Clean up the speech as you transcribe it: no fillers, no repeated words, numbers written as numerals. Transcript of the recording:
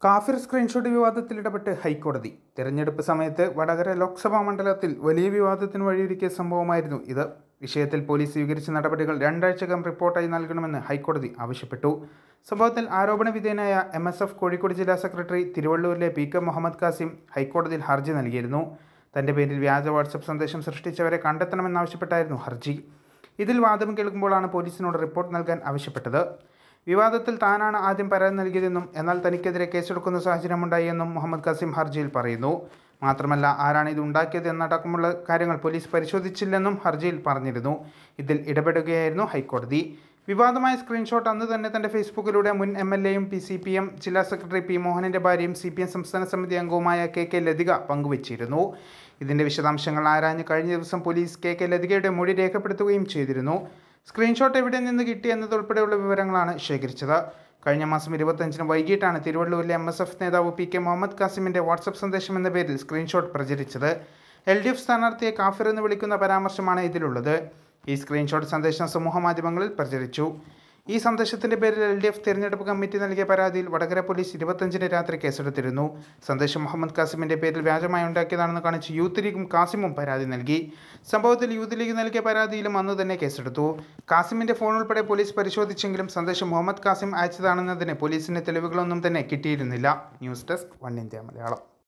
കാഫിർ സ്ക്രീൻഷോട്ട് വിവാദത്തിൽ ഇടപെട്ട് ഹൈക്കോടതി. തെരഞ്ഞെടുപ്പ് സമയത്ത് വടകര ലോക്സഭാ മണ്ഡലത്തിൽ വലിയ വിവാദത്തിന് വഴിയൊരുക്കിയ സംഭവമായിരുന്നു ഇത്. വിഷയത്തിൽ പോലീസ് സ്വീകരിച്ച നടപടികൾ 2 ആഴ്ചക്കകം റിപ്പോർട്ടായി നൽകണമെന്ന് ഹൈക്കോടതി ആവശ്യപ്പെട്ടു. സംഭവത്തിൽ ആരോപണ വിധേയനായ MSF കോഴിക്കോട് ജില്ലാ സെക്രട്ടറി തിരുവള്ളൂരിലെ PK മുഹമ്മദ് കാസിം ഹൈക്കോടതിയിൽ ഹർജി നൽകിയിരുന്നു. തന്റെ പേരിൽ വ്യാജ വാട്സപ്പ് സന്ദേശം സൃഷ്ടിച്ചവരെ കണ്ടെത്തണമെന്നാവശ്യപ്പെട്ടായിരുന്നു ഹർജി. ഇതിൽ വാദം കേൾക്കുമ്പോഴാണ് പോലീസിനോട് റിപ്പോർട്ട് നൽകാൻ ആവശ്യപ്പെട്ടത്. വിവാദത്തിൽ താനാണ് ആദ്യം പരാതി നൽകിയതെന്നും എന്നാൽ തനിക്കെതിരെ കേസെടുക്കുന്ന സാഹചര്യമുണ്ടായെന്നും മുഹമ്മദ് കാസിം ഹർജിയിൽ പറയുന്നു. മാത്രമല്ല, ആരാണ് ഇത് ഉണ്ടാക്കിയത് എന്നടക്കമുള്ള കാര്യങ്ങൾ പോലീസ് പരിശോധിച്ചില്ലെന്നും ഹർജിയിൽ പറഞ്ഞിരുന്നു. ഇതിൽ ഇടപെടുകയായിരുന്നു ഹൈക്കോടതി. വിവാദമായ സ്ക്രീൻഷോട്ട് അന്ന് തന്നെ തന്റെ ഫേസ്ബുക്കിലൂടെ മുൻ MLA-യും CPM ജില്ലാ സെക്രട്ടറി P മോഹനന്റെ ഭാര്യയും CPM സംസ്ഥാന സമിതി അംഗവുമായ KK ലതിക പങ്കുവച്ചിരുന്നു. ഇതിന്റെ വിശദാംശങ്ങൾ ആരാഞ്ഞ് കഴിഞ്ഞ ദിവസം പോലീസ് KK ലതികയുടെ മൊഴി രേഖപ്പെടുത്തുകയും ചെയ്തിരുന്നു. സ്ക്രീൻഷോട്ട് എവിടെ നിന്ന് കിട്ടി എന്നതുൾപ്പെടെയുള്ള വിവരങ്ങളാണ് ശേഖരിച്ചത്. കഴിഞ്ഞ മാസം 25-ന് വൈകിട്ടാണ് തിരുവള്ളൂരിലെ MSF നേതാവ് PK മുഹമ്മദ് കാസിമിന്റെ വാട്സപ്പ് സന്ദേശം എന്ന പേരിൽ സ്ക്രീൻഷോട്ട് പ്രചരിച്ചത്. LDF സ്ഥാനാർത്ഥിയെ കാഫിർ എന്ന് വിളിക്കുന്ന പരാമർശമാണ് ഇതിലുള്ളത്. ഈ സ്ക്രീൻഷോട്ട് സന്ദേശം സമൂഹ മാധ്യമങ്ങളിൽ പ്രചരിച്ചു. ഈ സന്ദേശത്തിന്റെ പേരിൽ LDF തിരഞ്ഞെടുപ്പ് കമ്മിറ്റി നൽകിയ പരാതിയിൽ വടകര പോലീസ് 25-ന് രാത്രി കേസെടുത്തിരുന്നു. സന്ദേശം മുഹമ്മദ് കാസിമിന്റെ പേരിൽ വ്യാജമായി ഉണ്ടാക്കിയതാണെന്ന് കാണിച്ച് യൂത്ത് ലീഗും കാസിമും പരാതി നൽകി. സംഭവത്തിൽ യൂത്ത് ലീഗ് നൽകിയ പരാതിയിലും അന്ന് തന്നെ കേസെടുത്തു. കാസിമിന്റെ ഫോൺ ഉൾപ്പെടെ പോലീസ് പരിശോധിച്ചെങ്കിലും സന്ദേശം മുഹമ്മദ് കാസിം അയച്ചതാണെന്നതിന് പോലീസിന് തെളിവുകളൊന്നും തന്നെ കിട്ടിയിരുന്നില്ല. News desk 1 India Malayalam.